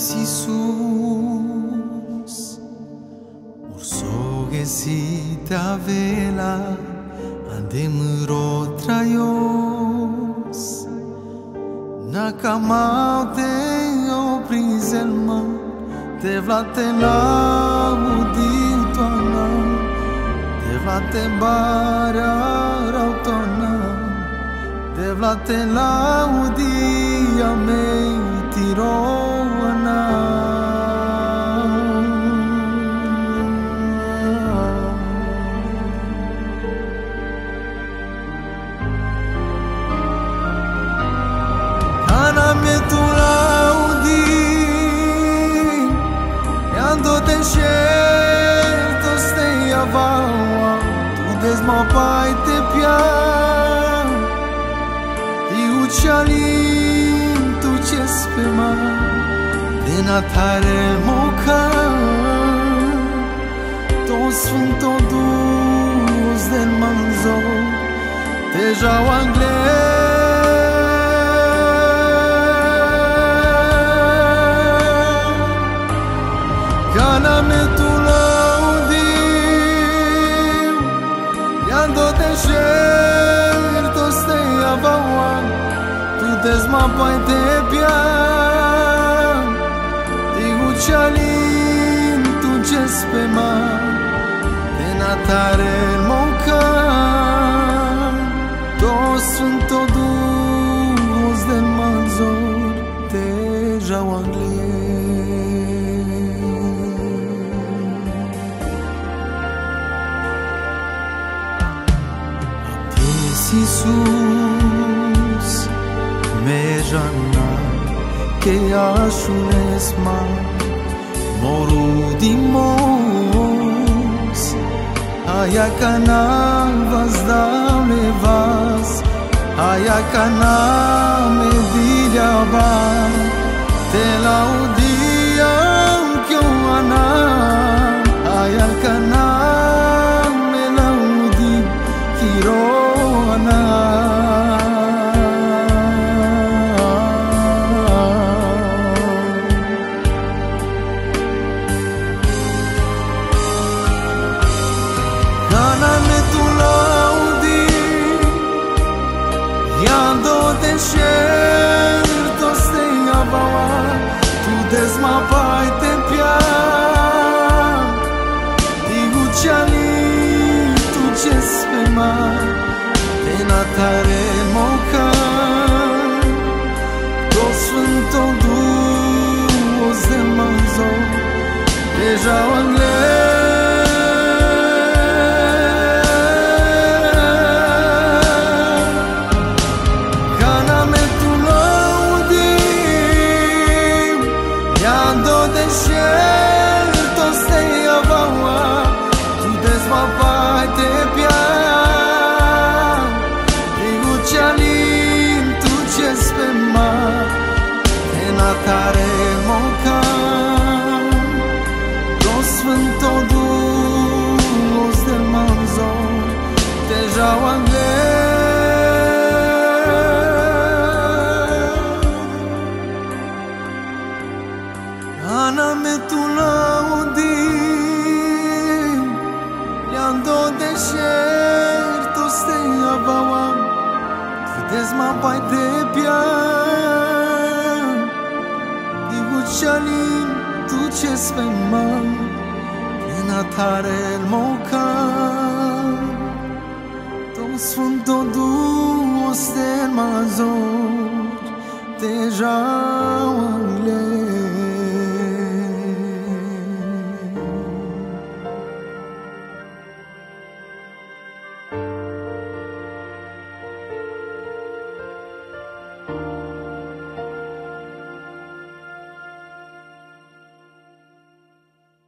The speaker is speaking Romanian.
Jesus Ursoge si ta vela andemro traios na camaute o priselma te vlate la uditona te vlate bara rautona te vlate la udia me tirona Ana me tu laudi ando deserto stei avaua tu desmapai te pian i ucialin tu ce spema de natare moca to sfânto dus del manzo te jau anglais Cana me tu laudiu Iando deserto stei avaua Tu desmapai te pian Ti ucialin tu cespema De natare il moncan Todos sunt todos del manzor Deja o Jesus me jana que ashules ma moru dimos aya kana vas dale vas aya kana me dilha va te laudia que ana aya kana me laudi kiro Cana me tu laudi Iando deserto stei avaua Tu desmapai te pian Di ucialin tu ce spema De natare mocan Todos sfânto dus de manzo Deja o anglais Cana me tu laudi Iando deserto stei avaua Tu desmapai te pian Ucialin tu ce spema De natare moncan Dos sfânto dus del manzo Deja o Ana me tu laudi Iando deserto stei avaua Desmapai te pian Di ucialin tu ce spema De natare il mocan Tot sfânto dus del manzor Deja